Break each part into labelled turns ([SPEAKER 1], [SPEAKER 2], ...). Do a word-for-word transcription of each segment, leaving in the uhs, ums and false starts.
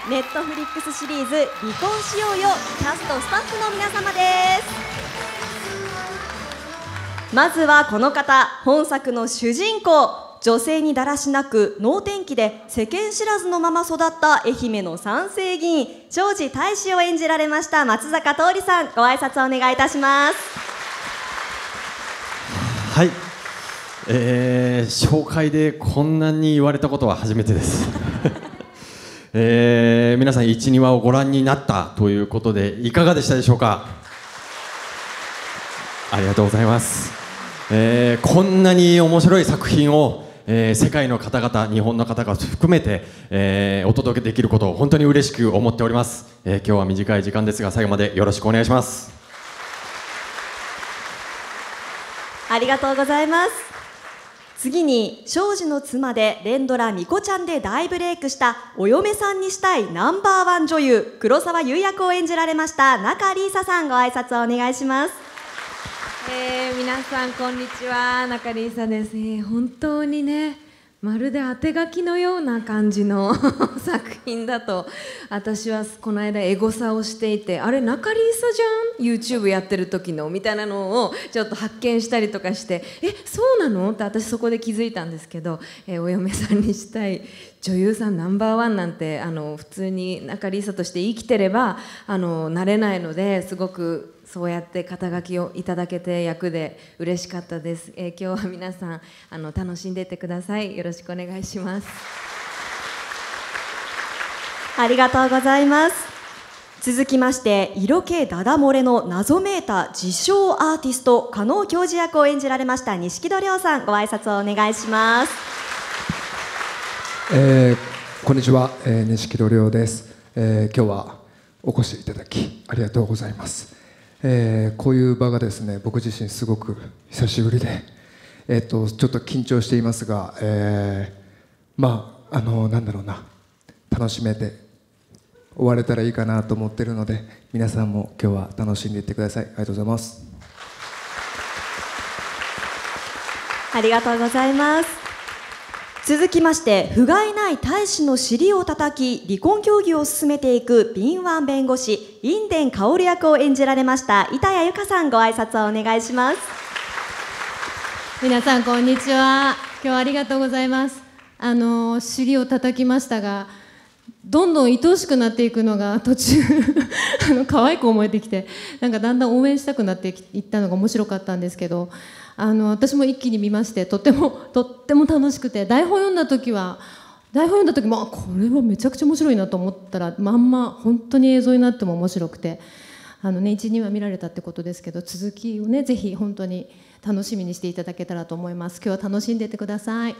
[SPEAKER 1] ネットフリックスシリーズ「離婚しようよ」キャストスタッフの皆様です。まずはこの方、本作の主人公、女性にだらしなく能天気で世間知らずのまま育った愛媛の三世議員庄司大使を演じられました松坂桃李さん、ご挨拶をお願いいたします。
[SPEAKER 2] はい、えー、紹介でこんなに言われたことは初めてです、えー、皆さんいち、にわをご覧になったということでいかがでしたでしょうか。ありがとうございます、えー、こんなに面白い作品を、えー、世界の方々、日本の方々含めて、えー、お届けできることを本当に嬉しく思っております、えー、今日は短い時間ですが最後までよろしくお願いします。
[SPEAKER 1] ありがとうございます。次に庄司の妻で連ドラ「みこちゃん」で大ブレイクしたお嫁さんにしたいナンバーワン女優黒沢優役を演じられました仲里依紗さん、ご挨拶をお願いします。
[SPEAKER 3] えー、皆さんこんにちは、仲里依紗です。えー、本当にね、まるで当て書きのような感じの作品だと私はこの間エゴサをしていて、あれ仲里依紗じゃん YouTube やってる時のみたいなのをちょっと発見したりとかして、えそうなのって私そこで気づいたんですけど、えー、お嫁さんにしたい女優さんナンバーワンなんてあの普通に仲里依紗として生きてればあのなれないので、すごくそうやって肩書きをいただけて役で嬉しかったです。えー、今日は皆さんあの楽しんでいってください。よろしくお願いします。
[SPEAKER 1] ありがとうございます。続きまして色気ダダ漏れの謎めいた自称アーティスト加納教授役を演じられました錦戸亮さん、ご挨拶をお願いします。
[SPEAKER 4] えー、こんにちは、えー、錦戸亮です、えー、今日はお越しいただきありがとうございます。えー、こういう場がですね、僕自身すごく久しぶりで、えー、とちょっと緊張していますが、えー、まああのなんだろうな、楽しめて終われたらいいかなと思ってるので、皆さんも今日は楽しんでいってください。ありがとうございます。
[SPEAKER 1] ありがとうございます。続きまして不甲斐ない大使の尻を叩き離婚協議を進めていく敏腕弁護士印田薫役を演じられました板谷由香さん、ご挨拶をお願いします。
[SPEAKER 5] 皆さんこんにちは、今日はありがとうございます。あの尻を叩きましたが、どんどん愛おしくなっていくのが途中あの可愛く思えてきて、なんかだんだん応援したくなっていったのが面白かったんですけど、あの私も一気に見まして、とってもとっても楽しくて、台本読んだ時は台本読んだ時もこれはめちゃくちゃ面白いなと思ったら、まんま本当に映像になっても面白くて、あのね、いち、にわ見られたってことですけど、続きをねぜひ本当に楽しみにしていただけたらと思います。今日は楽しんでいってください。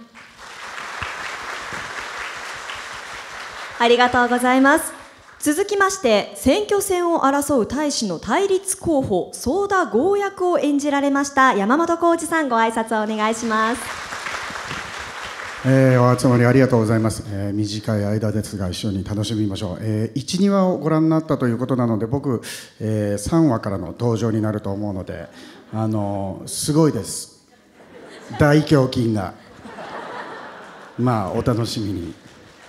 [SPEAKER 1] ありがとうございます。続きまして選挙戦を争う大使の対立候補ソーダ剛役を演じられました山本浩二さん、ご挨拶をお願いします。
[SPEAKER 6] えー、お集まりありがとうございます、えー、短い間ですが一緒に楽しみましょう。えー、いち、にわをご覧になったということなので、僕、えー、さんわからの登場になると思うので、あのー、すごいです、大胸筋が。まあお楽しみに。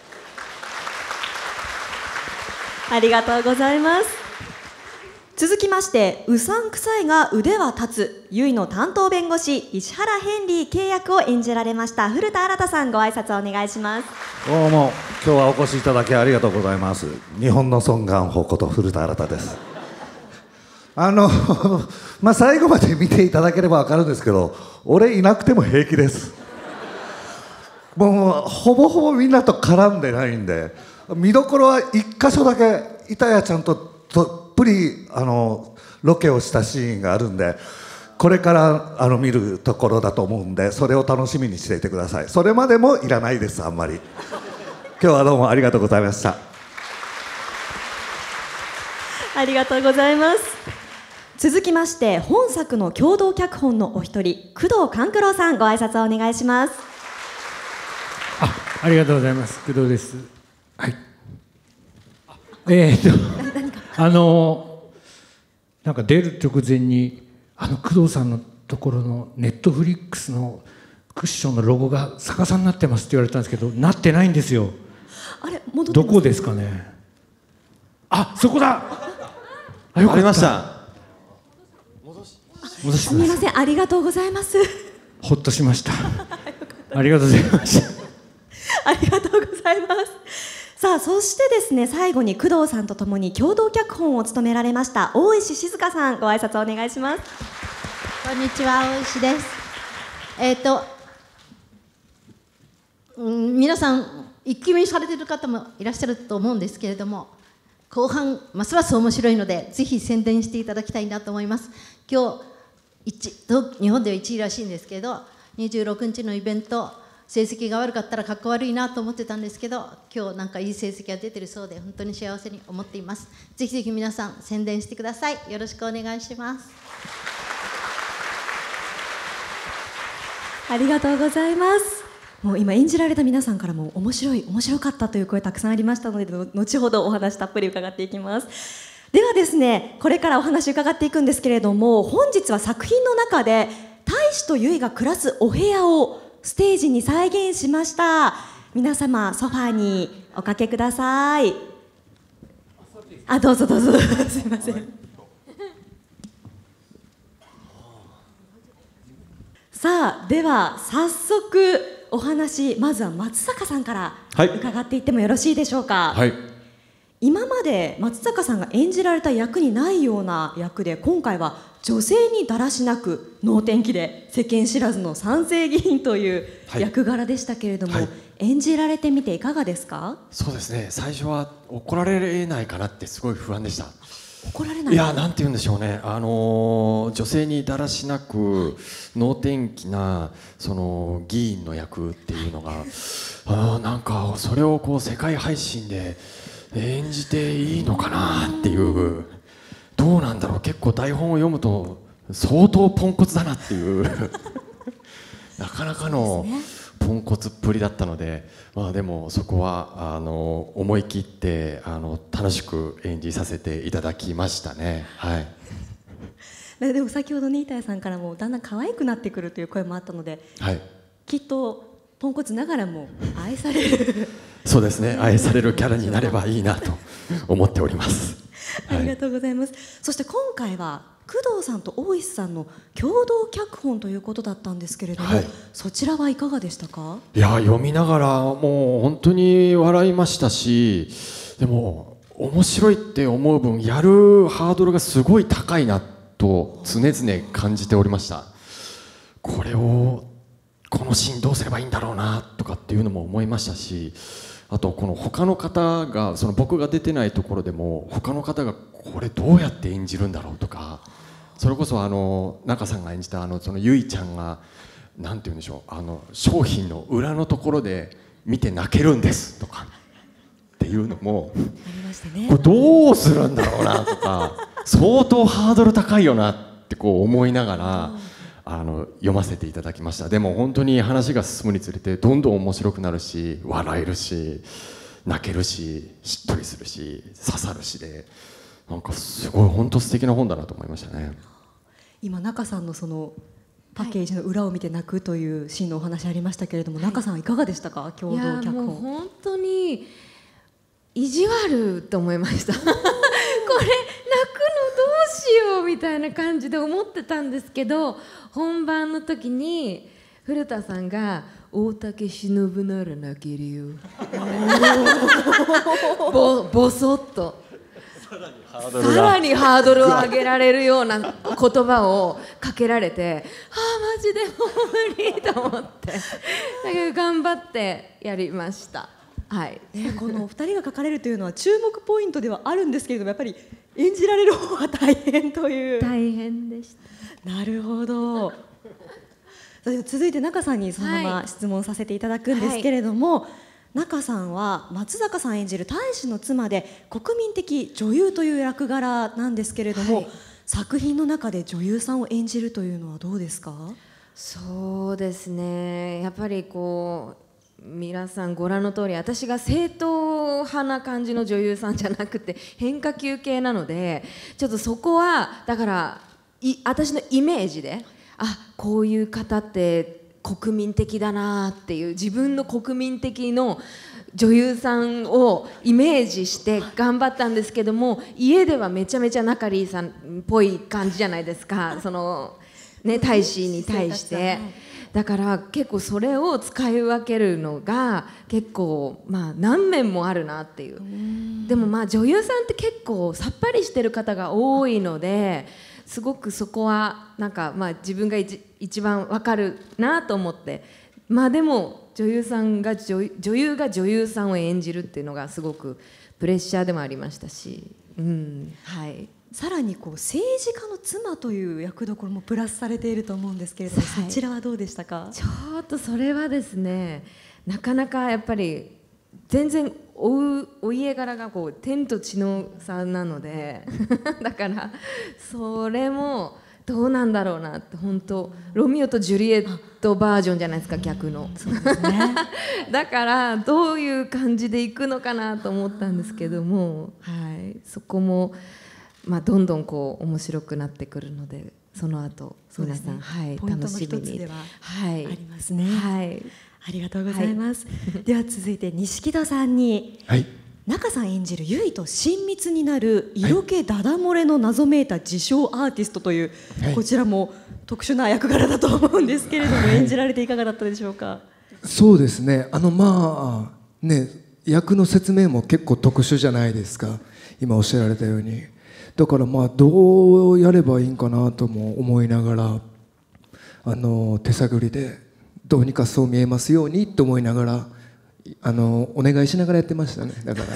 [SPEAKER 1] ありがとうございます。続きましてうさんくさいが腕は立つゆいの担当弁護士石原ヘンリー契約を演じられました古田新太さん、ご挨拶をお願いします。
[SPEAKER 7] どうも今日はお越しいただきありがとうございます。日本のソン・ガンホこと古田新太です。あのまあ最後まで見ていただければ分かるんですけど、俺いなくても平気です。もうほぼほぼみんなと絡んでないんで、見どころはいっ箇所だけ板谷ちゃんとどっぷりあのロケをしたシーンがあるんで、これからあの見るところだと思うんで、それを楽しみにしていてください。それまでもいらないです、あんまり。今日はどうもありがとうございました。
[SPEAKER 1] ありがとうございます。続きまして本作の共同脚本のお一人工藤官九郎さん、ご挨拶をお願いします。
[SPEAKER 8] あ、ありがとうございます。工藤です。はい。えー、っとあのなんか出る直前にあの工藤さんのところのネットフリックスのクッションのロゴが逆さになってますって言われたんですけど、なってないんですよ。
[SPEAKER 1] あれ戻ってます？
[SPEAKER 8] どこですかね。 あ、そこだ。
[SPEAKER 2] あ、よかりました。
[SPEAKER 1] 戻しすみません、ありがとうございます。
[SPEAKER 8] ほっとしました。ありがとうございました。
[SPEAKER 1] ありがとうございます。さあ、そしてですね、最後に工藤さんとともに共同脚本を務められました大石静香さん、ご挨拶お願いします。
[SPEAKER 9] こんにちは、大石です。えっと、うん、皆さん一気見されている方もいらっしゃると思うんですけれども、後半ますます面白いのでぜひ宣伝していただきたいなと思います。今日日本ではいちいらしいんですけど、にじゅうろくにちのイベント、成績が悪かったらかっこ悪いなと思ってたんですけど、今日なんかいい成績が出てるそうで本当に幸せに思っています。ぜひぜひ皆さん宣伝してください。よろしくお願いします。
[SPEAKER 1] ありがとうございます。もう今演じられた皆さんからも面白い面白かったという声たくさんありましたので、後ほどお話たっぷり伺っていきます。ではですね、これからお話伺っていくんですけれども、本日は作品の中で大志と結が暮らすお部屋をステージに再現しました。皆様ソファーにおかけください。あ、どうぞどうぞすいません。さあ、では早速お話、まずは松坂さんから伺っていってもよろしいでしょうか。
[SPEAKER 2] はい、
[SPEAKER 1] 今まで松坂さんが演じられた役にないような役で、今回は女性にだらしなく能天気で世間知らずの三世議員という役柄でしたけれども、はいはい、演じられてみていかがですか？
[SPEAKER 2] そうですね、最初は怒られないかなってすごい不安でした。
[SPEAKER 1] 怒られない？
[SPEAKER 2] いや、なんて言うんでしょうね、あのー、女性にだらしなく能天気なその議員の役っていうのがあ、なんかそれをこう世界配信で演じていいのかなっていう、どうなんだろう、結構台本を読むと相当ポンコツだなっていうなかなかのポンコツっぷりだったので、まあ、でもそこはあの思い切ってあの楽しく演じさせていただきましたね。はい
[SPEAKER 1] でも先ほどね、板谷さんからもだんだん可愛くなってくるという声もあったので、はい、きっとポンコツながらも愛される
[SPEAKER 2] そうですね、愛されるキャラになればいいなと思っております。
[SPEAKER 1] ありがとうございます。はい、そして今回は工藤さんと大石さんの共同脚本ということだったんですけれども、はい、そちらはいかがでしたか？
[SPEAKER 2] いや、読みながらもう本当に笑いましたし、でも面白いって思う分やるハードルがすごい高いなと常々感じておりました。これをこのシーンどうすればいいんだろうなとかっていうのも思いましたし、あとこの他の方が、その僕が出てないところでも他の方がこれどうやって演じるんだろうとか、それこそあの中さんが演じたあのそのゆいちゃんがなんて言うんでしょう、あの商品の裏のところで見て泣けるんですとかっていうのもありましたね。これどうするんだろうなとか相当ハードル高いよなってこう思いながらあの読ませていただきました。でも本当に話が進むにつれてどんどん面白くなるし、笑えるし泣けるししっとりするし刺さるしで、なんかすごい本当素敵な本だなと思いましたね。
[SPEAKER 1] 今中さんのそのパッケージの裏を見て泣くというシーンのお話ありましたけれども、はい、中さんいかがでしたか？共同脚本。いや、もう
[SPEAKER 3] 本当に意地悪と思いましたこれ泣くのどうしようみたいな感じで思ってたんですけど、本番の時に古田さんが大竹しのぶなら泣けるよぼぼそっとさらにハードルを上げられるような言葉をかけられて、ああマジでもう無理と思ってだけど頑張ってやりました。はい、
[SPEAKER 1] ね、このお二人が書かれるというのは注目ポイントではあるんですけれども、やっぱり演じられる方は大変という。
[SPEAKER 3] 大変でした。
[SPEAKER 1] なるほど続いて中さんにそのまま質問させていただくんですけれども、はい、中さんは松坂さん演じる大志の妻で国民的女優という役柄なんですけれども、はい、作品の中で女優さんを演じるというのはどうですか？
[SPEAKER 3] そうですね、やっぱりこう皆さんご覧の通り、私が正統派な感じの女優さんじゃなくて変化球系なので、ちょっとそこはだからい私のイメージで、あ、こういう方って国民的だなっていう、自分の国民的の女優さんをイメージして頑張ったんですけども、家ではめちゃめちゃ中里さんっぽい感じじゃないですか、そのね大使に対して。だから結構それを使い分けるのが結構まあ何面もあるなっていう。でもまあ女優さんって結構さっぱりしてる方が多いので、すごくそこはなんかまあ自分が一一番わかるなと思って、まあでも女優さんが女女優が女優さんを演じるっていうのがすごくプレッシャーでもありましたし、うん、はい。
[SPEAKER 1] さらにこう政治家の妻という役どころもプラスされていると思うんですけれども、はい、そちらはどうでしたか？
[SPEAKER 3] ちょっとそれはですね、なかなかやっぱり全然お, お家柄がこう天と地の差なのでだからそれもどうなんだろうなって、本当ロミオとジュリエットバージョンじゃないですか、逆の。そうですねだからどういう感じでいくのかなと思ったんですけども、はい、そこもまあ、どんどんこう面白くなってくるので、その後皆さん、ね、はい、
[SPEAKER 1] ポイントの一つではありますね。はい、ありがとうございます。はい、では続いて錦戸さんに、はい、中さん演じる結と親密になる色気ダダ漏れの謎めいた自称アーティストという、はい、こちらも特殊な役柄だと思うんですけれども、はい、演じられていかがだったでしょうか？
[SPEAKER 4] そうですね、あのまあね、役の説明も結構特殊じゃないですか、今おっしゃられたように。だからまあどうやればいいんかなとも思いながら、あの手探りでどうにかそう見えますようにと思いながら、あのお願いしながらやってましたね。だから、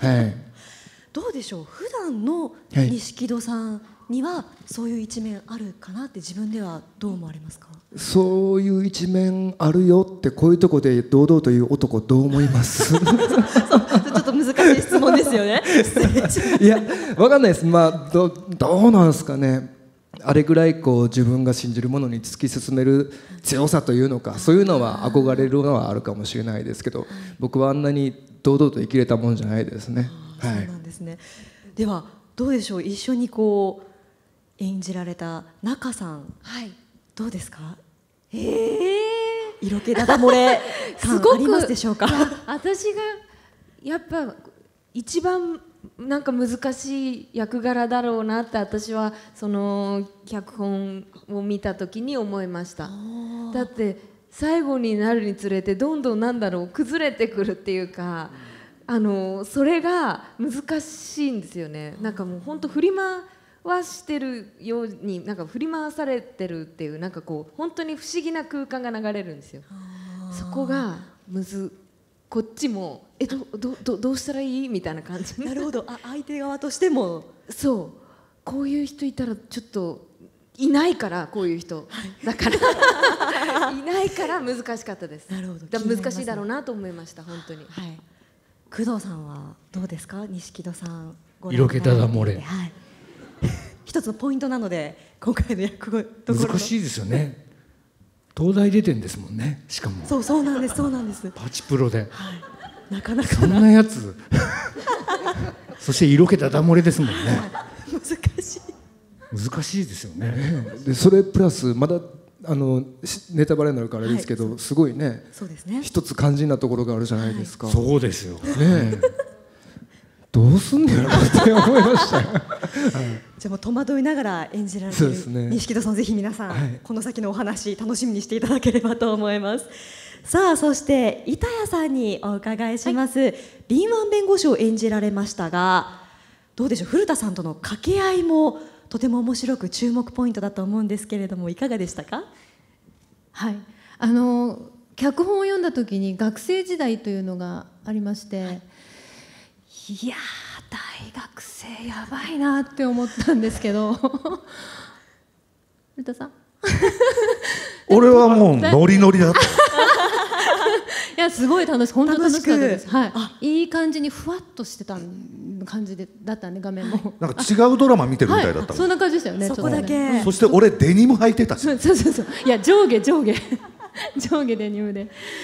[SPEAKER 4] はい、
[SPEAKER 1] どうでしょう、普段の錦戸さんにはそういう一面あるかなって自分ではどう思われますか？
[SPEAKER 4] そういう一面あるよって、こういうとこで堂々という男どう思いますそうちょ
[SPEAKER 1] っと難しい質問ですよね
[SPEAKER 4] いや、わかんないです。まあ ど, どうなんですかね。あれぐらいこう自分が信じるものに突き進める強さというのか、そういうのは憧れるのはあるかもしれないですけど、僕はあんなに堂々と生きれたもんじゃないですね。
[SPEAKER 1] はい、そうなんですね。ではどうでしょう、一緒にこう演じられた中さん、はい、どうですか？えー、色気ダダ漏れ感ありますでしょうか？
[SPEAKER 3] 私がやっぱ一番なんか難しい役柄だろうなって私はその脚本を見た時に思いました。だって最後になるにつれてどんどんなんだろう崩れてくるっていうか、あのそれが難しいんですよね。なんかもう本当振り回はしてるように、なんか振り回されてるっていう、なんかこう本当に不思議な空間が流れるんですよ。そこがむずこっちもえどどどどうしたらいいみたいな感じ。
[SPEAKER 1] なるほど、あ相手側としても
[SPEAKER 3] そうこういう人いたらちょっといないから、こういう人、はい、だからいないから難しかったです。
[SPEAKER 1] なるほど、
[SPEAKER 3] だ難しいだろうなと思いました本当に。はい、
[SPEAKER 1] 工藤さんはどうですか？錦戸さん
[SPEAKER 8] 色気ダダ漏れ、
[SPEAKER 1] はい、一つのポイントなので今回の役どころ
[SPEAKER 8] 難しいですよね。東大出てんですもんね、しかも。
[SPEAKER 1] そうそうなんですそうなんです。
[SPEAKER 8] パチプロで、はい、
[SPEAKER 1] なかなか
[SPEAKER 8] そんなやつそして色気ダダ漏れですもんね。
[SPEAKER 1] 難しい
[SPEAKER 8] 難しいですよね。
[SPEAKER 4] でそれプラスまだあのネタバレになるからあれですけど、はい、すごいね、
[SPEAKER 1] そうですね、
[SPEAKER 4] 一つ肝心なところがあるじゃないですか。
[SPEAKER 8] はい、そうですよ
[SPEAKER 4] ねどうすんねやろって思いましたはい、
[SPEAKER 1] じゃあもう戸惑いながら演じられている錦戸さん、ぜひ皆さん、はい、この先のお話楽しみにしていただければと思います。さあそして板谷さんにお伺いします。はい、敏腕弁護士を演じられましたが、どうでしょう、古田さんとの掛け合いもとても面白く注目ポイントだと思うんですけれども、いかがでしたか？
[SPEAKER 5] はい、あの脚本を読んだ時に学生時代というのがありまして、はい、いやー大学生やばいなって思ったんですけど古田さん
[SPEAKER 7] 俺はもうノリノリだったい
[SPEAKER 5] やすごい楽しい、本当楽しかったです。はい、いい感じにふわっとしてた感じでだったんで、画面も
[SPEAKER 7] なんか違うドラマ見てるみたいだったもん、はい、
[SPEAKER 5] そんな感じでしたよね。
[SPEAKER 1] そこだけ、
[SPEAKER 7] そして俺デニム履いてたし
[SPEAKER 5] そうそうそう、いや上下上下上下デニムで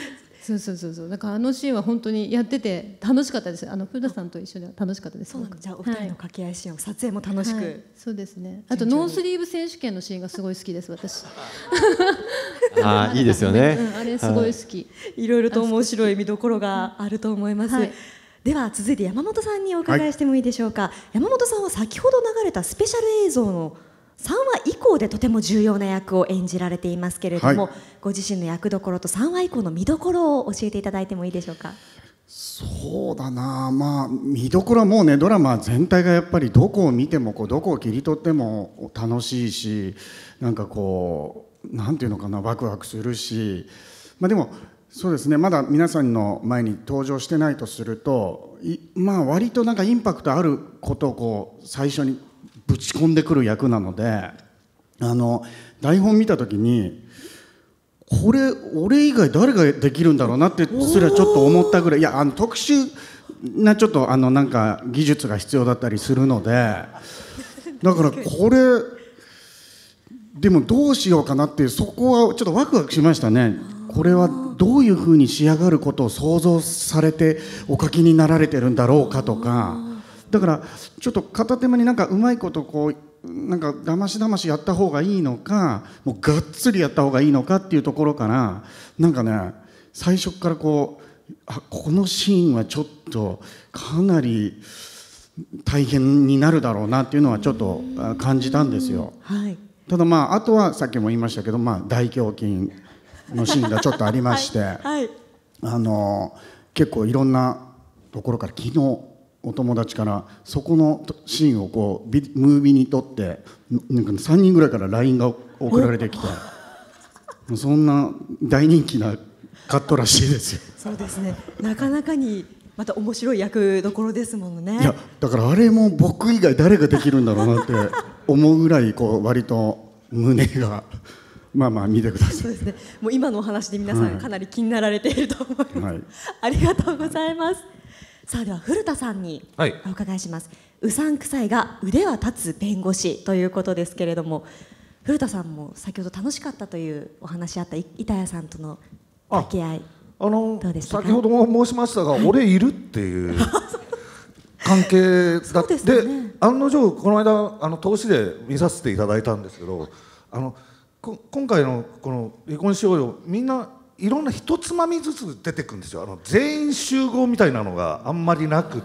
[SPEAKER 5] そうそうそうそう。だからあのシーンは本当にやってて楽しかったです。あの古田さんと一緒で楽しかったです。
[SPEAKER 1] そうなんかじゃあお二人の掛け合いシーンを撮影も楽しく、
[SPEAKER 5] はい、そうですね。あとノースリーブ選手権のシーンがすごい好きです私。
[SPEAKER 2] ああいいですよね、
[SPEAKER 5] うん、あれすごい好き。
[SPEAKER 1] いろいろと面白い見どころがあると思います。はい、では続いて山本さんにお伺いしてもいいでしょうか。はい、山本さんは先ほど流れたスペシャル映像のさんわ以降でとても重要な役を演じられていますけれども、はい、ご自身の役どころとさんわ以降の見どころを教えていただいてもいいでしょうか。
[SPEAKER 6] そうだな、まあ見どころはもうね、ドラマ全体がやっぱりどこを見てもこうどこを切り取っても楽しいし、なんかこうなんていうのかな、ワクワクするし、まあでもそうですね、まだ皆さんの前に登場してないとすると、まあ割となんかインパクトあることをこう最初にぶち込んでくる役なので、あの台本見た時にこれ俺以外誰ができるんだろうなってすらちょっと思ったぐらい、いやあの特殊なちょっとあのなんか技術が必要だったりするので、だからこれでもどうしようかなっていう、そこはちょっとワクワクしましたね。これはどういうふうに仕上がることを想像されてお書きになられてるんだろうかとか、だからちょっと片手間になんかうまいことこうなんかだましだましやった方がいいのか、もうがっつりやった方がいいのかっていうところからなんかね、最初からこうあこのシーンはちょっとかなり大変になるだろうなっていうのはちょっと感じたんですよ。はい、ただまああとはさっきも言いましたけど、まあ大胸筋のシーンがちょっとありまして、はいはい、あの結構いろんなところから昨日お友達からそこのシーンをこうビムービーに撮ってなんかさんにんぐらいから ライン が送られてきてそんな大人気なカットらしいですよ。
[SPEAKER 1] そうですね、なかなかにまた面白い役どころですもんね。
[SPEAKER 6] いやだからあれも僕以外誰ができるんだろうなって思うぐらいこう割と胸がまあまあ見てください。
[SPEAKER 1] そうですね、もう今のお話で皆さんかなり気になられていると思います、はい、ありがとうございます。さあでは古田さんにお伺いします。はい、うさんくさいが腕は立つ弁護士ということですけれども、古田さんも先ほど楽しかったというお話あった板谷さんとの掛け合い、
[SPEAKER 7] ああのどうでしたか。先ほども申しましたが、はい、俺いるっていう関係だって、ね、案の定この間あの投資で見させていただいたんですけど、あの今回のこの離婚しようよ、みんないろんな一つまみずつ出てくるんですよ。あの全員集合みたいなのがあんまりなくって、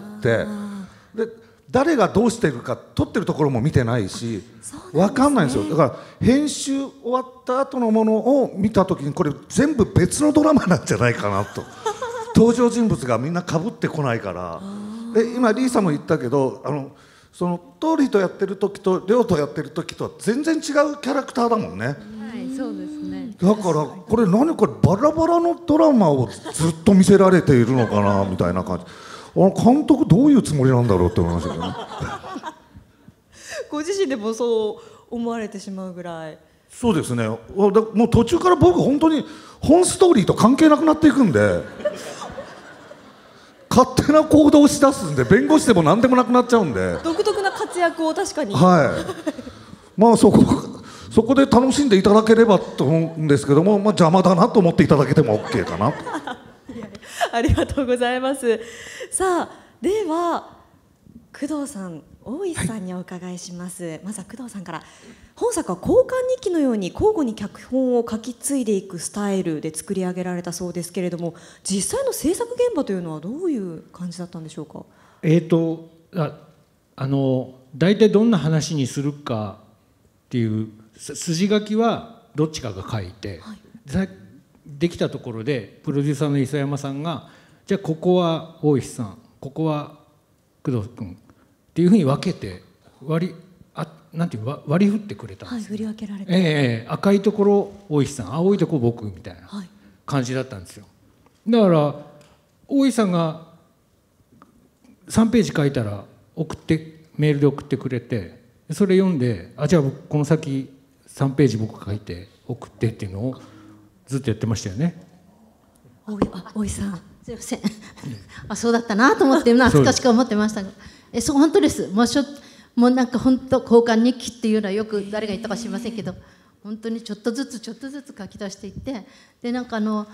[SPEAKER 7] で誰がどうしてるか撮ってるところも見てないし、分かんないんですよ。だから編集終わった後のものを見た時にこれ全部別のドラマなんじゃないかなと登場人物がみんなかぶってこないから。で今リーさんも言ったけど、あのそのトーリーとやってる時とリョウとやってる時とは全然違うキャラクターだもんね。
[SPEAKER 3] はい、そうですね。
[SPEAKER 7] だからこれ何これバラバラのドラマをずっと見せられているのかなみたいな感じ。あの監督どういうつもりなんだろうって思いましたけどね。
[SPEAKER 1] ご自身でもそう思われてしまうぐらい。
[SPEAKER 7] そうですね。もう途中から僕本当に本ストーリーと関係なくなっていくんで勝手な行動をしだすんで、弁護士でも何でもなくなっちゃうんで。
[SPEAKER 1] 独特な活躍を確かに。
[SPEAKER 7] はい。まあそこそこで楽しんでいただければと思うんですけども、まあ、邪魔だなと思っていただけても OK かなと。
[SPEAKER 1] ありがとうございます。さあでは工藤さん、大石さんにお伺いします。はい、まずは工藤さんから。本作は交換日記のように交互に脚本を書き継いでいくスタイルで作り上げられたそうですけれども、実際の制作現場というのはどういう感じだったんでしょうか。
[SPEAKER 8] えーとああの大体どんな話にするかっていう筋書きはどっちかが書いて、はい、できたところでプロデューサーの磯山さんが、じゃあここは大石さん、ここは工藤君っていうふうに分けて割りあなんていう割り振ってくれたんです、ね。はい、振り分けられて、えー、赤いところ大石さん、青いところ僕みたいな感じだったんですよ。だから大石さんがさんページ書いたら送ってメールで送ってくれて、それ読んで、あじゃあこの先さんページ僕書いて送ってっていうのをずっとやってましたよね。
[SPEAKER 1] 大あ大井さん、
[SPEAKER 9] すいませんあそうだったなと思って懐かしく思ってましたが、えそう本当です。もうしょもうなんか本当交換日記っていうのはよく誰が言ったか知りませんけど、本当にちょっとずつちょっとずつ書き出していって、でなんかあの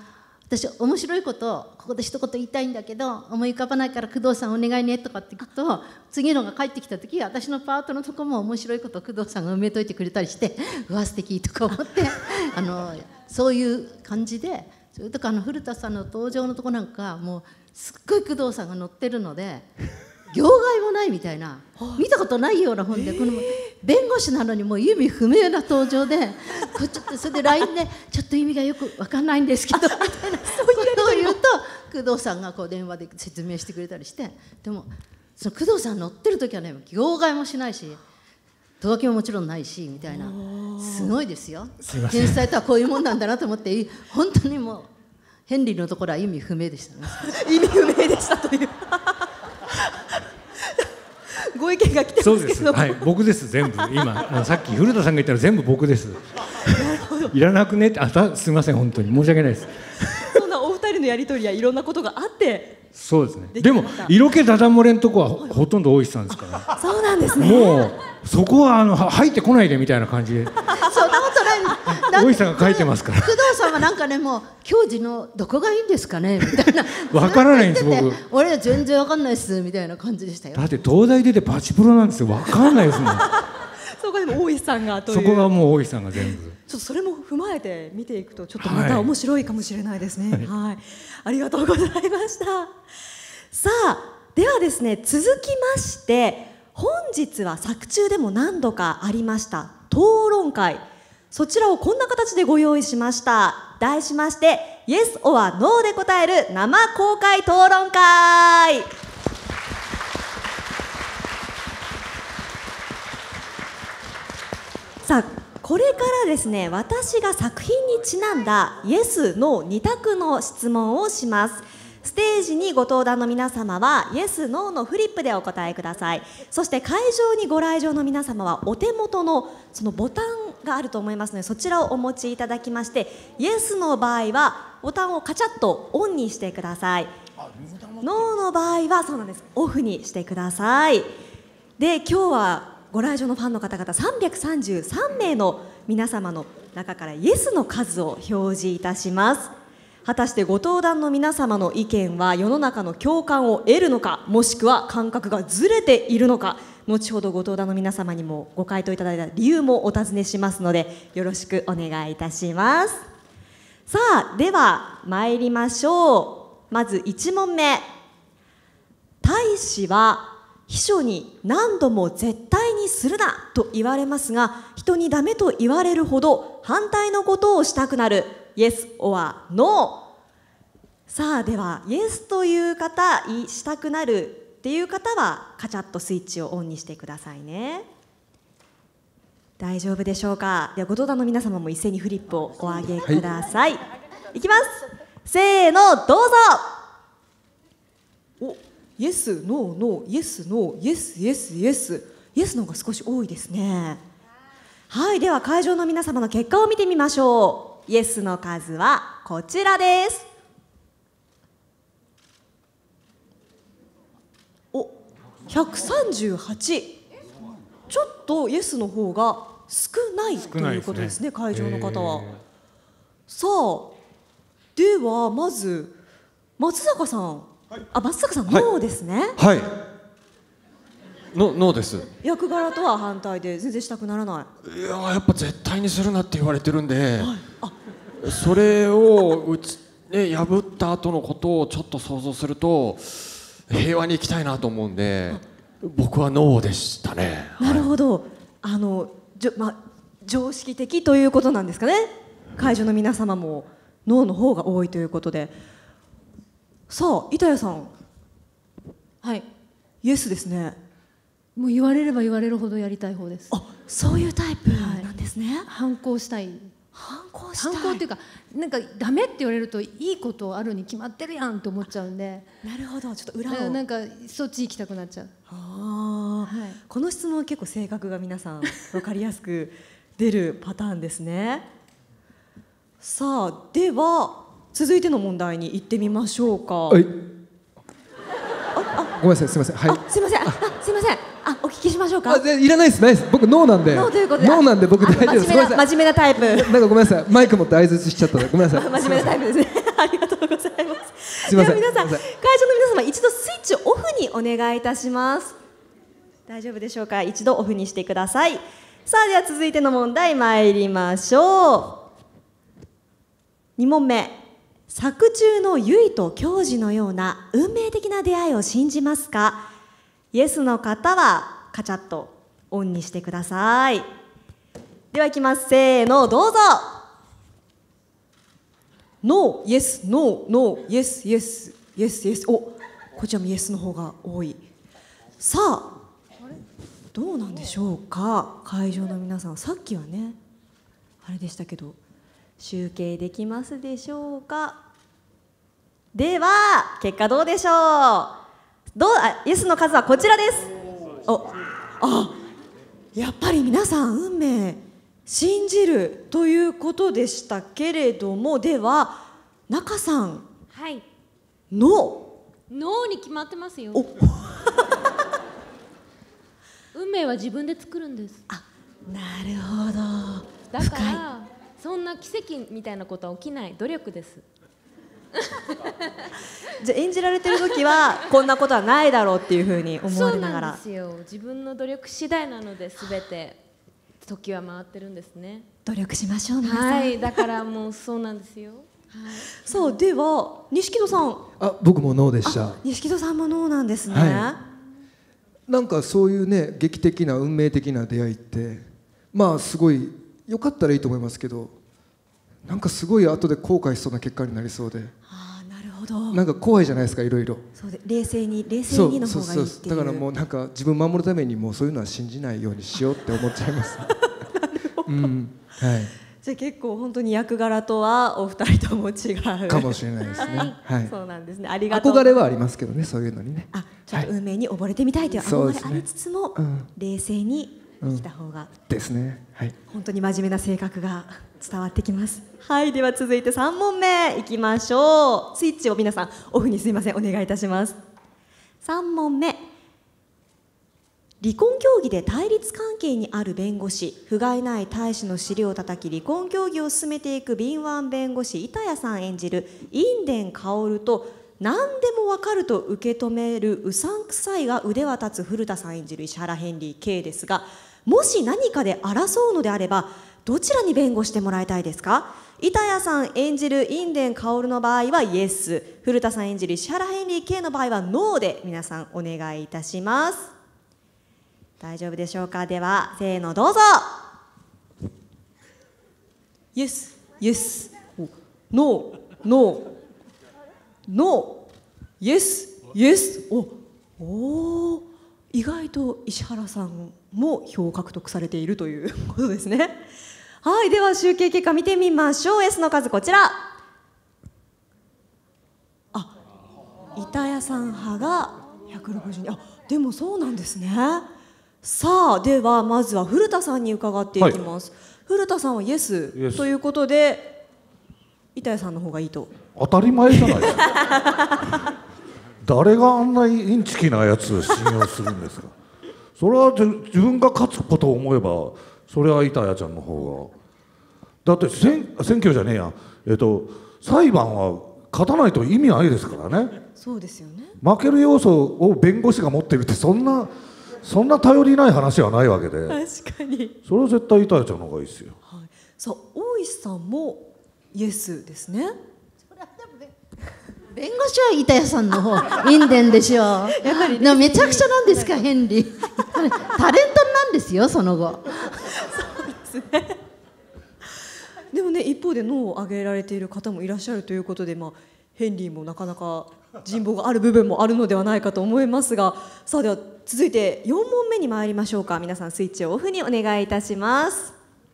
[SPEAKER 9] 私面白いことをここで一言言いたいんだけど思い浮かばないから工藤さんお願いねとかって言うと次のが帰ってきた時私のパートのとこも面白いことを工藤さんが埋めといてくれたりしてうわ素敵とか思ってあのそういう感じでそれとかあの古田さんの登場のとこなんかもうすっごい工藤さんが乗ってるので業界もないみたいな見たことないような本でこの弁護士なのにもう意味不明な登場でこうちょっとそれで ライン でちょっと意味がよく分かんないんですけどみたいなことを言うと工藤さんがこう電話で説明してくれたりしてでもその工藤さん乗ってる時はね業界もしないし届けももちろんないしみたいなすごいですよ。天才とはこういうもんなんだなと思って本当にもうヘンリーのところは意味不明でしたね。
[SPEAKER 1] 意味不明でしたというご意見が来てますけど。
[SPEAKER 8] そうです、はい、僕です全部今あのさっき古田さんが言ったら全部僕ですいらなくねってあたすみません本当に申し訳ないです
[SPEAKER 1] そんなお二人のやり取りやいろんなことがあって
[SPEAKER 8] そうですねで, でも色気ダダ漏れのとこは ほ, ほとんど大石さんですから
[SPEAKER 1] そうなんですね
[SPEAKER 8] もうそこはあの入ってこないでみたいな感じで
[SPEAKER 9] そんなことない
[SPEAKER 8] 大石さんが書いてますから
[SPEAKER 9] 工藤さんはなんかねもう教授のどこがいいんですかねみたいな
[SPEAKER 8] わからないんです僕
[SPEAKER 9] 俺は全然わかんないっすみたいな感じでしたよ。
[SPEAKER 8] だって東大出てバチプロなんですよわかんないですもん
[SPEAKER 1] そこでも大石さんがという
[SPEAKER 8] そこがもう大石さんが全部
[SPEAKER 1] ちょっとそれも踏まえて見ていくとちょっとまた面白いかもしれないですね。はい、はい、ありがとうございました。さあではですね続きまして本日は作中でも何度かありました討論会そちらをこんな形でご用意しました。題しましてイエス or ノーで答える生公開討論会。さあこれからですね私が作品にちなんだイエス・ノーに択の質問をします。ステージにご登壇の皆様はイエス・ノーのフリップでお答えください。そして会場にご来場の皆様はお手元のそのボタンがあると思いますのでそちらをお持ちいただきましてイエスの場合はボタンをカチャッとオンにしてください。ノーの場合はそうなんですオフにしてください。で今日はご来場のファンの方々さんびゃくさんじゅうさんめいの皆様の中からイエスの数を表示いたします。果たしてご登壇の皆様の意見は世の中の共感を得るのかもしくは感覚がずれているのか後ほどご登壇の皆様にもご回答いただいた理由もお尋ねしますのでよろしくお願いいたします。さあでは参りましょう。まずいち問目大使は秘書に何度も絶対にするなと言われますが人にダメと言われるほど反対のことをしたくなるイエス or ノー。さあではイエスという方したくなるっていう方はカチャッとスイッチをオンにしてくださいね。大丈夫でしょうか。ではご登壇の皆様も一斉にフリップをお上げください、はい、いきます。せーのどうぞ。おイエス、ノー、ノー、イエス、ノー、イエス、イエス、イエス、イエスの方が少し多いですね。はい、では会場の皆様の結果を見てみましょう。イエスの数はこちらです。お、ひゃくさんじゅうはち。ちょっとイエスの方が少ないということですね、会場の方は。さあ、ではまず松坂さん。あ、松坂さん、はい、ノーですね。
[SPEAKER 2] はい。ノノーです。
[SPEAKER 1] 役柄とは反対で全然したくならない。
[SPEAKER 2] いややっぱ絶対にするなって言われてるんで、はい、あそれをうち、ね、破った後のことをちょっと想像すると平和に行きたいなと思うんで僕はノーでしたね。
[SPEAKER 1] なるほど、はい、あのじょ、ま、常識的ということなんですかね。会場の皆様もノーの方が多いということで。さあ板谷さん。
[SPEAKER 5] はい
[SPEAKER 1] イエスですね。
[SPEAKER 5] もう言われれば言われるほどやりたい方です。
[SPEAKER 1] あ、そういうタイプなんですね。
[SPEAKER 5] はい、反抗したい。
[SPEAKER 1] 反抗したい。
[SPEAKER 5] 反抗っていうか、なんかダメって言われるといいことあるに決まってるやんって思っちゃうんで。
[SPEAKER 1] なるほど、ちょっと裏を。
[SPEAKER 5] なんかそっち行きたくなっちゃう。
[SPEAKER 1] ああ、はい、この質問は結構性格が皆さん分かりやすく出るパターンですね。さあでは続いての問題に行ってみましょうか。
[SPEAKER 4] はい。
[SPEAKER 1] ああ
[SPEAKER 4] ごめんなさい、すみません。はい。
[SPEAKER 1] あ、すみません。あ、すみません。あ、お聞きしましょうか。
[SPEAKER 4] あ、いらないです、ないです。僕ノーなんで。
[SPEAKER 1] ノーということで。
[SPEAKER 4] ノーなんで僕大丈夫です。
[SPEAKER 1] 真面目な真面目なタイプ。
[SPEAKER 4] なんかごめんなさい。マイク持って相槌しちゃったのでごめんなさい。
[SPEAKER 1] 真面目なタイプですね。ありがとうございます。
[SPEAKER 4] すみません。
[SPEAKER 1] では皆さん、会場の皆様一度スイッチをオフにお願いいたします。大丈夫でしょうか。一度オフにしてください。さあでは続いての問題参りましょう。に問目。作中のゆいと教授のような運命的な出会いを信じますか？イエスの方はカチャッとオンにしてください。ではいきます。せーの、どうぞ。ノー、イエス、ノー、ノー、イエス、イエス、イエス、イエス。お、こちらもイエスの方が多い。さあ、どうなんでしょうか。会場の皆さん、さっきはねあれでしたけど集計できますでしょうか。では結果どうでしょう。どう、あ、イエスの数はこちらです。お、あ、やっぱり皆さん運命信じるということでしたけれども、では中さん、
[SPEAKER 3] はい、
[SPEAKER 1] ノー。
[SPEAKER 3] ノーに決まってますよ。
[SPEAKER 1] お
[SPEAKER 3] 運命は自分で作るんです。
[SPEAKER 1] あ、なるほど。
[SPEAKER 3] だからそんな奇跡みたいなことは起きない。努力です。
[SPEAKER 1] じゃあ演じられてる時はこんなことはないだろうっていうふうに思われながら。
[SPEAKER 3] そうなんですよ。自分の努力次第なので全て時は回ってるんですね。
[SPEAKER 1] 努力しましょう皆さん。
[SPEAKER 3] はい、だからもうそうなんですよ。はい、
[SPEAKER 1] そうでは錦戸さん。
[SPEAKER 4] あ、僕もノーでした。
[SPEAKER 1] 錦戸さんもノーなんですね。
[SPEAKER 4] はい、なんかそういうね劇的な運命的な出会いってまあすごい良かったらいいと思いますけど、なんかすごい後で後悔しそうな結果になりそうで。
[SPEAKER 1] ああ、なるほど。
[SPEAKER 4] なんか怖いじゃないですか、いろいろ。
[SPEAKER 1] そうで、冷静に冷静にの方がいいっていう。
[SPEAKER 4] そうそうそう、だからもうなんか自分守るためにもうそういうのは信じないようにしようって思っちゃいます。うん、はい。
[SPEAKER 1] じゃあ結構本当に役柄とはお二人とも違う
[SPEAKER 4] かもしれないですね。はい。
[SPEAKER 1] そうなんですね。ありがとう。
[SPEAKER 4] 憧れはありますけどね、そういうのにね。
[SPEAKER 1] あ、ちょっと運命に溺れてみたいという憧れありつつも、
[SPEAKER 4] うん、
[SPEAKER 1] 冷静に生きた方が、
[SPEAKER 4] うん、ですね。はい。
[SPEAKER 1] 本当に真面目な性格が伝わってきます。はい、では続いてさん問目いきましょう。スイッチを皆さんオフにすいません、お願いいたします。さん問目。離婚協議で対立関係にある弁護士、不甲斐ない大使の尻を叩き離婚協議を進めていく敏腕弁護士板谷さん演じる印伝薫と、何でも分かると受け止めるうさんくさいが腕は立つ古田さん演じる石原ヘンリー K ですが、もし何かで争うのであればどちらに弁護してもらいたいですか？板谷さん演じる印伝薫の場合はイエス、古田さん演じる石原ヘンリー K の場合はノーで皆さんお願いいたします。大丈夫でしょうか。ではせーの、どうぞ。イエス、イエス、ノー、ノー、ノー、イエス、イエス。おお、意外と石原さんも票を獲得されているということですね。はい、では集計結果見てみましょう。 S の数こちら。あ、板谷さん派がひゃくろくじゅうに。あ、でもそうなんですね。さあではまずは古田さんに伺っていきます、はい、古田さんはイエス、イエスということで板谷さんの方がいいと。
[SPEAKER 7] 当たり前じゃないですか。誰があんなインチキなやつを信用するんですか。それは自分が勝つことを思えばそれは板谷ちゃんの方が。だって選選挙じゃねえや、えっと、裁判は勝たないと意味ないですからね。
[SPEAKER 1] そうですよね。負
[SPEAKER 7] ける要素を弁護士が持ってるってそんなそんな頼りない話はないわけで。
[SPEAKER 1] 確かに。
[SPEAKER 7] それは絶対板谷ちゃんの方がいいですよ。
[SPEAKER 1] はい、さあ大石さんもイエスですね。
[SPEAKER 9] 弁護士は板谷さんの方、印伝でしょう。やっぱりめちゃくちゃなんですか、ヘンリー。タレントなんですよ、その後。
[SPEAKER 1] そうですね。でもね、一方でノーを挙げられている方もいらっしゃるということで、まあ、ヘンリーもなかなか人望がある部分もあるのではないかと思いますが、さあでは続いてよん問目に参りましょうか。皆さんスイッチをオフにお願いいたします。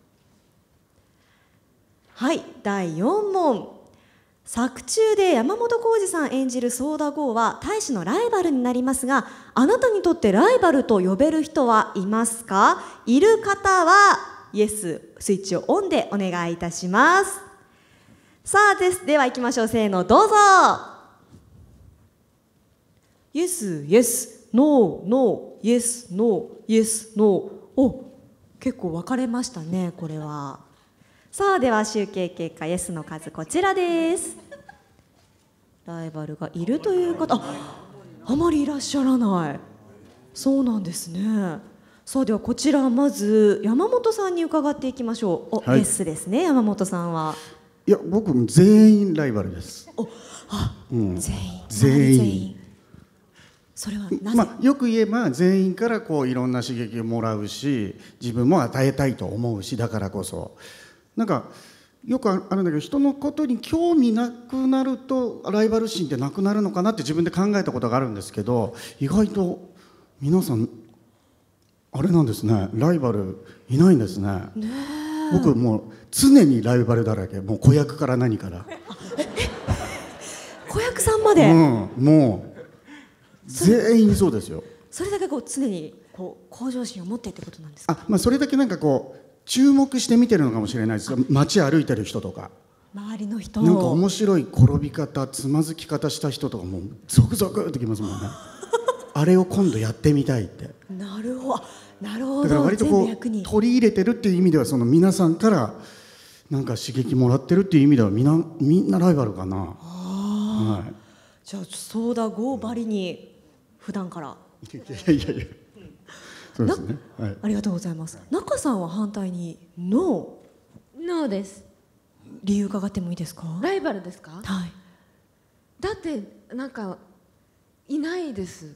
[SPEAKER 1] はい、だいよん問。作中で山本浩二さん演じるソーダゴーは大使のライバルになりますが、あなたにとってライバルと呼べる人はいますか？いる方はイエス、スイッチをオンでお願いいたします。さあです。では行きましょう。せーの、どうぞ。 イエスイエスノーノーイエスノーイエスノー。お、結構分かれましたねこれは。さあでは集計結果イエスの数こちらです。ライバルがいるという方、あ、あまりいらっしゃらない。そうなんですね。さあではこちらまず山本さんに伺っていきましょう。お、はい、イエスですね。山本さんは。
[SPEAKER 6] いや僕も全員ライバルです。
[SPEAKER 1] お、あ、うん、全員
[SPEAKER 6] 全員。全員
[SPEAKER 1] それはなぜ？
[SPEAKER 6] まあ、よく言えば全員からこういろんな刺激をもらうし自分も与えたいと思うし、だからこそなんかよくあるんだけど、人のことに興味なくなるとライバル心ってなくなるのかなって自分で考えたことがあるんですけど、意外と皆さんあれなんですね、ライバルいないんですね。ね、僕もう常にライバルだらけ、もう子役から何から
[SPEAKER 1] 子役さんまで、
[SPEAKER 6] うん、もう全員そうですよ。
[SPEAKER 1] それだけこう常にこう向上心を持ってってことなんですか？
[SPEAKER 6] あ、まあ、それだけなんかこう注目して見てるのかもしれないです。街歩いてる人とか
[SPEAKER 1] 周りの人
[SPEAKER 6] なんか面白い転び方つまずき方した人とかもうゾクゾクってきますもんねあれを今度やってみたいって。
[SPEAKER 1] なるほど、なるほど。
[SPEAKER 6] だから割とこう取り入れてるっていう意味では、その皆さんからなんか刺激もらってるっていう意味ではみんなみんなライバルかな。
[SPEAKER 1] はい、じゃあソーダゴーばりに普段から。
[SPEAKER 6] いやいやいやそうですね、はい、
[SPEAKER 1] ありがとうございます。中さんは反対にノ
[SPEAKER 3] ー。ノーです。
[SPEAKER 1] 理由伺ってもいいですか？
[SPEAKER 3] ライバルですか？
[SPEAKER 1] はい。
[SPEAKER 3] だってなんかいないです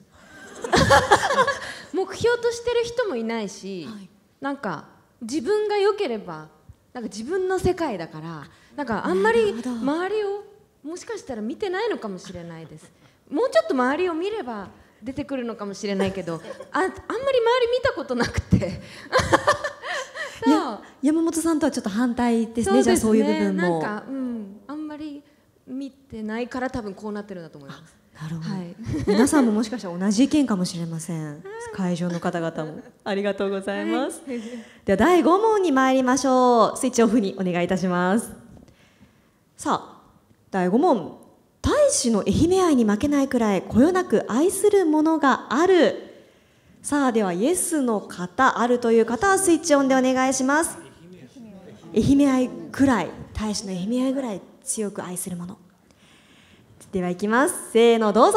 [SPEAKER 3] 目標としてる人もいないし、はい、なんか自分が良ければなんか自分の世界だから、なんかあんまり周りをもしかしたら見てないのかもしれないです。もうちょっと周りを見れば出てくるのかもしれないけど、あ、あんまり周り見たことなくて
[SPEAKER 1] そう山本さんとはちょっと反対ですね。じゃあそういう部分も
[SPEAKER 3] なんか、うん、あんまり見てないから多分こうなってるんだと思います。
[SPEAKER 1] なるほど、はい、皆さんももしかしたら同じ意見かもしれません会場の方々もありがとうございます、はい、ではだいご問に参りましょう。スイッチオフにお願いいたします。さあだいご問、大使の愛媛愛に負けないくらいこよなく愛するものがある。さあではイエスの方、あるという方はスイッチオンでお願いします。愛媛愛くらい、大使の愛媛愛ぐらい強く愛するものではいきます。せーのどうぞ。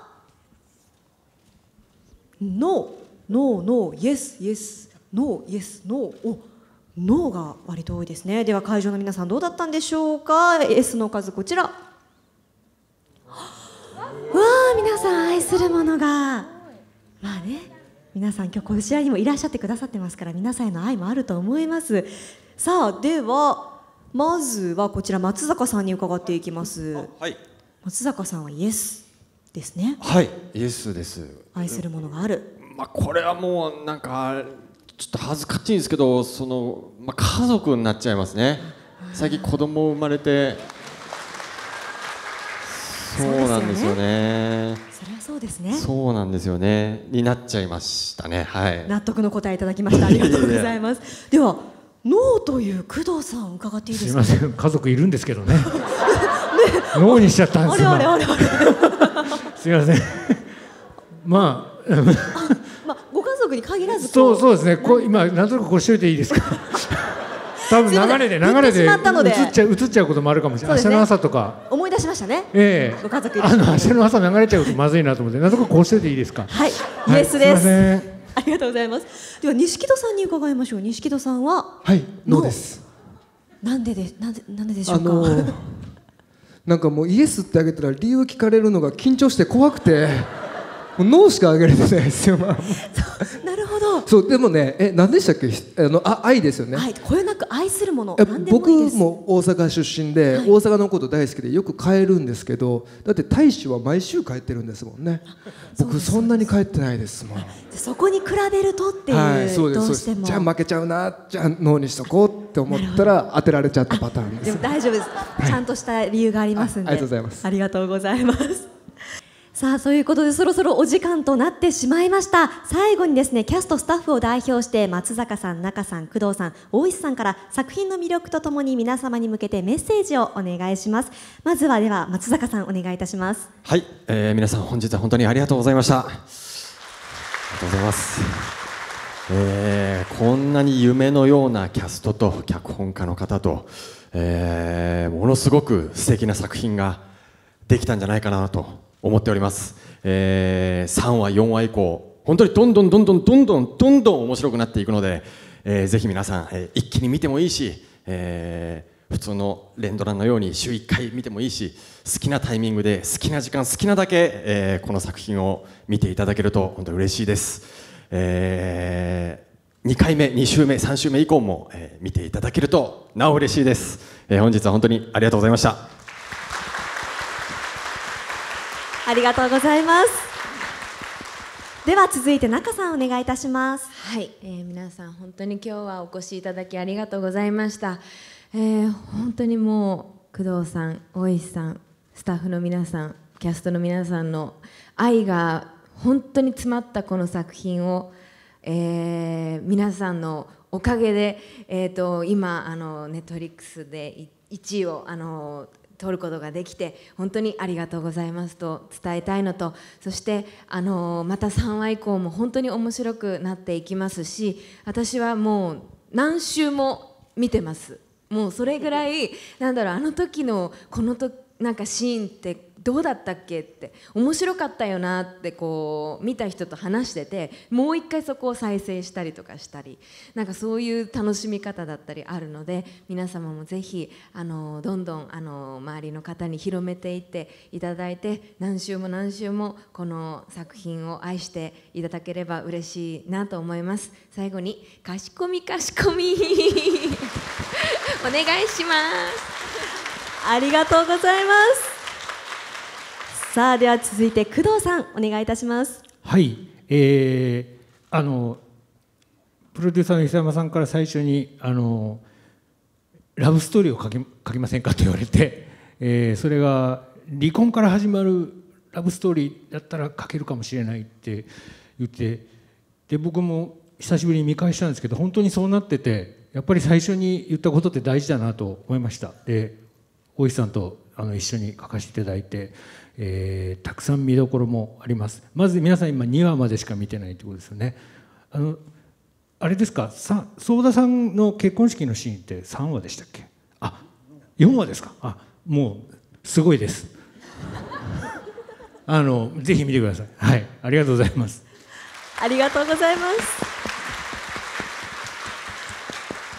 [SPEAKER 1] ノーノーノーイエスイエスノーイエスノー。お、ノーが割と多いですね。では会場の皆さんどうだったんでしょうか。 S の数こちら。わあ、皆さん愛するものが、まあね、皆さん今日こちらにもいらっしゃってくださってますから、皆さんへの愛もあると思います。さあではまずはこちら松坂さんに伺っていきます。
[SPEAKER 2] はい、
[SPEAKER 1] 松坂さんはイエスですね。
[SPEAKER 2] はい、イエスです。
[SPEAKER 1] 愛するものがある。
[SPEAKER 2] まあ、これはもうなんかちょっと恥ずかしいんですけど、その、まあ、家族になっちゃいますね。最近子供生まれて、そうなんですよね。
[SPEAKER 1] それはそうですね。
[SPEAKER 2] そうなんですよね。になっちゃいましたね。はい。
[SPEAKER 1] 納得の答えいただきました。ありがとうございます。ではノーという工藤さん伺っていいですか。
[SPEAKER 8] すいません、家族いるんですけどね。ノーにしちゃったんですよ。
[SPEAKER 1] あれあれあれあれ。
[SPEAKER 8] すいません。まあ。あ、
[SPEAKER 1] まあ、ご家族に限らず
[SPEAKER 8] そうそうですね。こう今なんとなくこうしといていいですか。多分流れで流れで映っちゃう映っちゃうこともあるかもしれない。明日の朝とか
[SPEAKER 1] 思い出しましたね。
[SPEAKER 8] ええ。
[SPEAKER 1] ご家族
[SPEAKER 8] あの明日の朝流れちゃうとまずいなと思って、なんとなくこうしといていいですか。
[SPEAKER 1] はい。イエスです。ありがとうございます。では錦戸さんに伺いましょう。錦戸さんは。
[SPEAKER 4] はい、ノーです。
[SPEAKER 1] なんででなんでなんででしょうか。
[SPEAKER 4] あのー、なんかもうイエスってあげたら理由聞かれるのが緊張して怖くて。もうノーしかあげれてないですよ。まあ、
[SPEAKER 1] なるほど。
[SPEAKER 4] そうでもね、え何でしたっけ、あのあ愛ですよね。
[SPEAKER 1] はい、こよなく愛するもの。
[SPEAKER 4] 僕も大阪出身で、はい、大阪のこと大好きでよく帰るんですけど、だって大使は毎週帰ってるんですもんね。僕そんなに帰ってないですもん。
[SPEAKER 1] そこに比べるとっていう、はい、そうです。どうしても
[SPEAKER 4] じゃあ負けちゃうな、じゃあノーにしとこうって思ったら当てられちゃったパターンです。
[SPEAKER 1] でも大丈夫です。ちゃんとした理由がありますんで。
[SPEAKER 4] ありがとうございます。
[SPEAKER 1] ありがとうございます。 さあということでそろそろお時間となってしまいました。最後にですねキャストスタッフを代表して松坂さん、中さん、工藤さん、大石さんから作品の魅力とともに皆様に向けてメッセージをお願いします。まずはでは松坂さんお願いいたします。
[SPEAKER 2] はい、えー、皆さん本日は本当にありがとうございました。ありがとうございます。えー、こんなに夢のようなキャストと脚本家の方と、えー、ものすごく素敵な作品ができたんじゃないかなと思っております。えー、さんわよんわ以降本当にどんどんどんどんどんどんどんどん面白くなっていくので、えー、ぜひ皆さん、えー、一気に見てもいいし、えー、普通の連ドラのように週いっかい見てもいいし、好きなタイミングで好きな時間好きなだけ、えー、この作品を見ていただけると本当に嬉しいです。えー、にかいめ、に週目、さん週目以降も、えー、見ていただけるとなお嬉しいです。えー、本日は本当にありがとうございました。
[SPEAKER 1] ありがとうございます。では続いて中さんお願いいたします。
[SPEAKER 3] はい、えー、皆さん本当に今日はお越しいただきありがとうございました。えー、本当にもう工藤さん、大石さん、スタッフの皆さん、キャストの皆さんの愛が本当に詰まったこの作品を、えー、皆さんのおかげで、えー、と今あのネットフリックスでいちいをあの取ることができて本当にありがとうございますと伝えたいのと、そしてあのまたさんわ以降も本当に面白くなっていきますし、私はもう何週も見てます。もうそれぐらいなんだろう、あの時のこのとなんかシーンってどうだったっけって面白かったよなってこう見た人と話してて、もう一回そこを再生したりとかしたり、なんかそういう楽しみ方だったりあるので、皆様もぜひあのどんどんあの周りの方に広めていっていただいて、何週も何週もこの作品を愛していただければ嬉しいなと思います。最後にかしこみかしこみお願いします。
[SPEAKER 1] ありがとうございます。さあでは続いて工藤さんお願いいたします。
[SPEAKER 8] はい、えー、あのプロデューサーの久山さんから最初にあのラブストーリーを書き、書きませんかと言われて、えー、それが離婚から始まるラブストーリーだったら書けるかもしれないって言って、で僕も久しぶりに見返したんですけど、本当にそうなってて、やっぱり最初に言ったことって大事だなと思いました。で大石さんとあの一緒に書かせていただいて、えー、たくさん見どころもあります。まず皆さん今にわまでしか見てないということですよね。あのあれですか、さ相田さんの結婚式のシーンってさんわでしたっけ？あ、よんわですか？あ、もうすごいですあのぜひ見てください。はい、ありがとうございます。
[SPEAKER 1] ありがとうございます。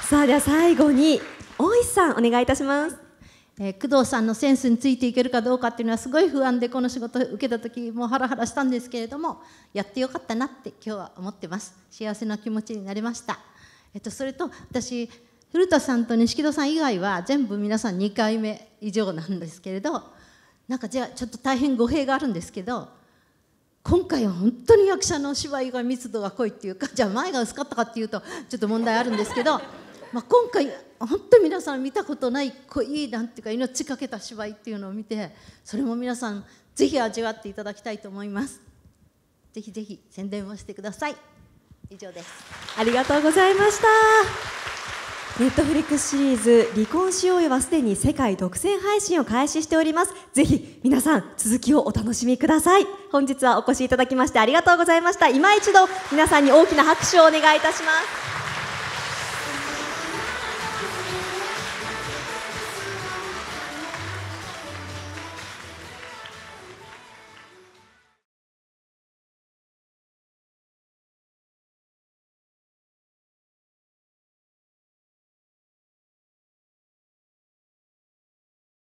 [SPEAKER 1] さあでは最後に大石さんお願いいたします。
[SPEAKER 9] えー、工藤さんのセンスについていけるかどうかっていうのはすごい不安で、この仕事を受けた時もハラハラしたんですけれども、やってよかったなって今日は思ってます。幸せな気持ちになりました。えっと、それと私古田さんと錦戸さん以外は全部皆さんにかいめ以上なんですけれど、なんかじゃあちょっと大変語弊があるんですけど、今回は本当に役者の芝居が密度が濃いっていうか、じゃあ前が薄かったかっていうとちょっと問題あるんですけどまあ今回本当に皆さん見たことない濃いなんていうか命かけた芝居っていうのを見て、それも皆さんぜひ味わっていただきたいと思います。ぜひぜひ宣伝をしてください。以上です。
[SPEAKER 1] ありがとうございました。ネットフリックスシリーズ離婚しようよはすでに世界独占配信を開始しております。ぜひ皆さん続きをお楽しみください。本日はお越しいただきましてありがとうございました。今一度皆さんに大きな拍手をお願いいたします。